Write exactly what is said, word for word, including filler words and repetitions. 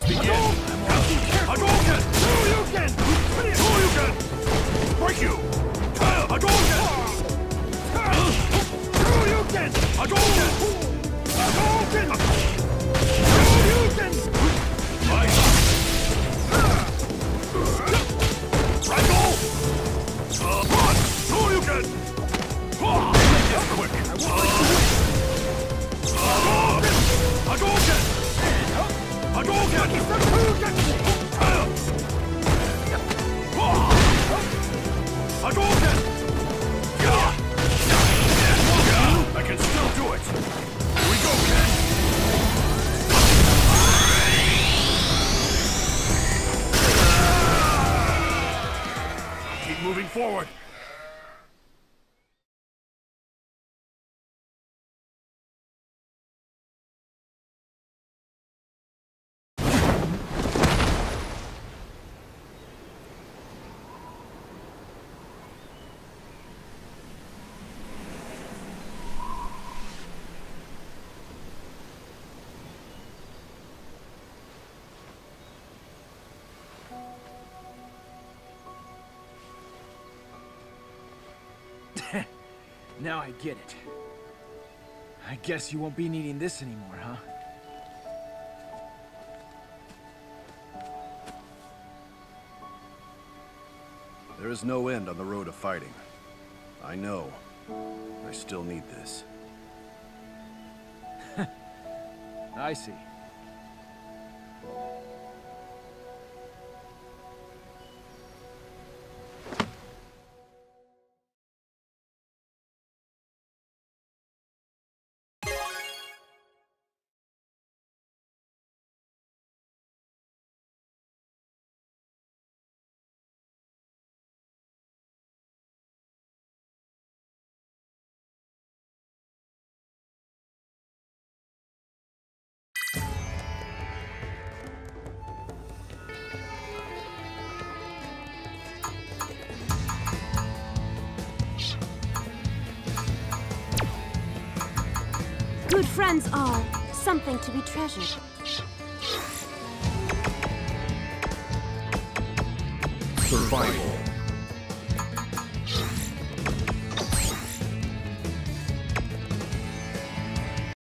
Begin! Hadouken! Shoryuken! Shoryuken! Break you! Hadouken! Shoryuken! Hadouken! Hadouken! Shoryuken! Nice! Triangle! Uh, run! Shoryuken! Make this quick! Hadouken! Hadouken! Hadouken! Hadouken! I can still do it! Here we go, Ken! Keep moving forward! Now I get it. I guess you won't be needing this anymore, huh? There is no end on the road of fighting. I know. I still need this. I see. Good friends are something to be treasured. Survival.